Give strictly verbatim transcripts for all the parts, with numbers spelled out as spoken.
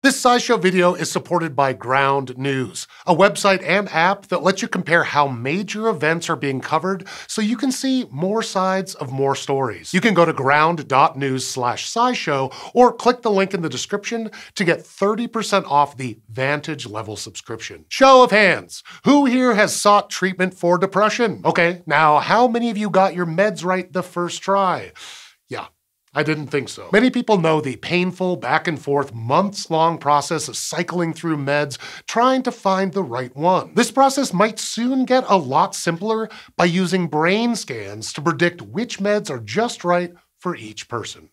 This SciShow video is supported by Ground News, a website and app that lets you compare how major events are being covered so you can see more sides of more stories. You can go to ground.news slash SciShow or click the link in the description to get thirty percent off the Vantage level subscription. Show of hands, who here has sought treatment for depression? Okay, now how many of you got your meds right the first try? Yeah. I didn't think so. Many people know the painful back and forth months-long process of cycling through meds, trying to find the right one. This process might soon get a lot simpler by using brain scans to predict which meds are just right for each person.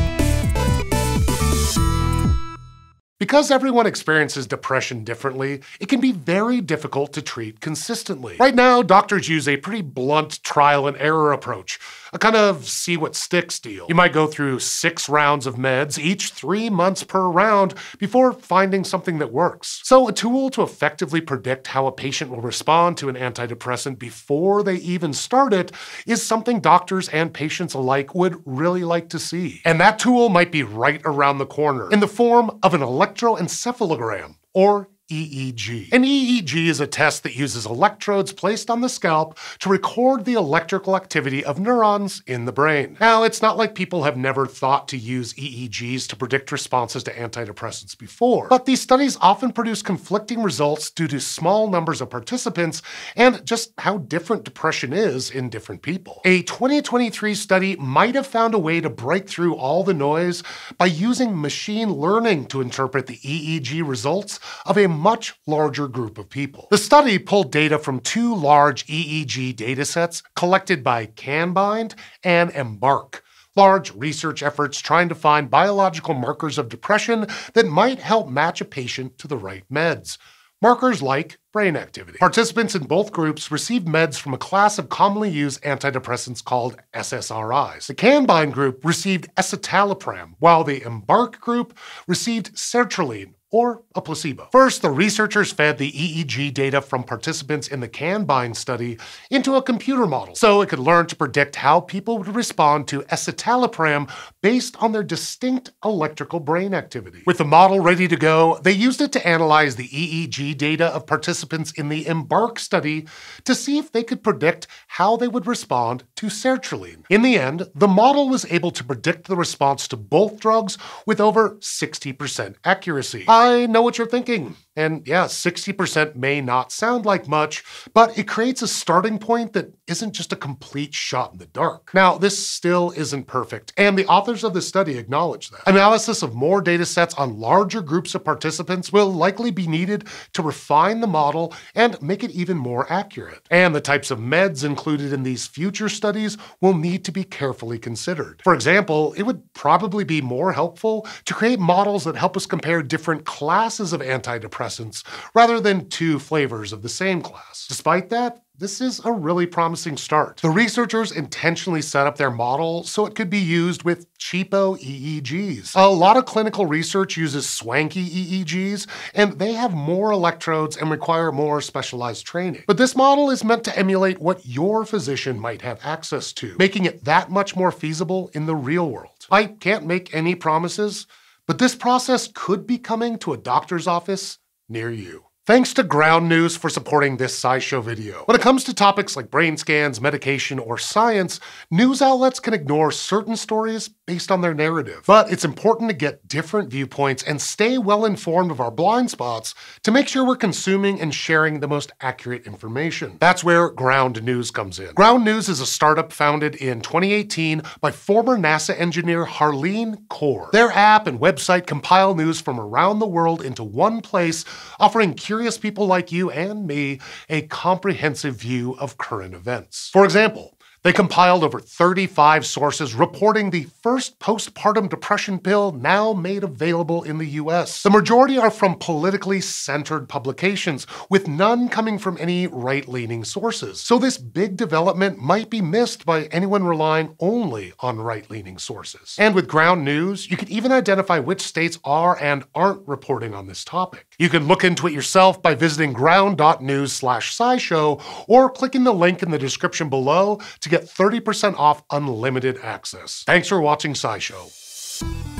Because everyone experiences depression differently, it can be very difficult to treat consistently. Right now, doctors use a pretty blunt trial and error approach, a kind of see what sticks deal. You might go through six rounds of meds, each three months per round, before finding something that works. So a tool to effectively predict how a patient will respond to an antidepressant before they even start it is something doctors and patients alike would really like to see. And that tool might be right around the corner, in the form of an electroencephalogram, or E E G. An E E G is a test that uses electrodes placed on the scalp to record the electrical activity of neurons in the brain. Now, it's not like people have never thought to use E E Gs to predict responses to antidepressants before, but these studies often produce conflicting results due to small numbers of participants and just how different depression is in different people. A twenty twenty-three study might have found a way to break through all the noise by using machine learning to interpret the E E G results of a much larger group of people. The study pulled data from two large E E G datasets collected by CanBind and Embark, large research efforts trying to find biological markers of depression that might help match a patient to the right meds. Markers like brain activity. Participants in both groups received meds from a class of commonly used antidepressants called S S R Is. The CanBind group received escitalopram, while the Embark group received sertraline, or a placebo. First, the researchers fed the E E G data from participants in the CanBind study into a computer model, so it could learn to predict how people would respond to escitalopram based on their distinct electrical brain activity. With the model ready to go, they used it to analyze the E E G data of participants in the Embark study to see if they could predict how they would respond to sertraline. In the end, the model was able to predict the response to both drugs with over sixty percent accuracy. I know what you're thinking. And yeah, sixty percent may not sound like much, but it creates a starting point that isn't just a complete shot in the dark. Now, this still isn't perfect, and the authors of this study acknowledge that. Analysis of more data sets on larger groups of participants will likely be needed to refine the model and make it even more accurate. And the types of meds included in these future studies will need to be carefully considered. For example, it would probably be more helpful to create models that help us compare different classes of antidepressants rather than two flavors of the same class. Despite that, this is a really promising start. The researchers intentionally set up their model so it could be used with cheapo E E Gs. A lot of clinical research uses swanky E E Gs, and they have more electrodes and require more specialized training. But this model is meant to emulate what your physician might have access to, making it that much more feasible in the real world. I can't make any promises, but this process could be coming to a doctor's office near you. Thanks to Ground News for supporting this SciShow video. When it comes to topics like brain scans, medication, or science, news outlets can ignore certain stories based on their narrative. But it's important to get different viewpoints and stay well informed of our blind spots to make sure we're consuming and sharing the most accurate information. That's where Ground News comes in. Ground News is a startup founded in twenty eighteen by former NASA engineer Harleen Kaur. Their app and website compile news from around the world into one place, offering curious Curious people like you and me a comprehensive view of current events. For example, they compiled over thirty-five sources reporting the first postpartum depression pill now made available in the U S. The majority are from politically centered publications, with none coming from any right-leaning sources. So this big development might be missed by anyone relying only on right-leaning sources. And with Ground News, you can even identify which states are and aren't reporting on this topic. You can look into it yourself by visiting ground.news slash SciShow or clicking the link in the description below to get thirty percent off unlimited access. Thanks for watching SciShow.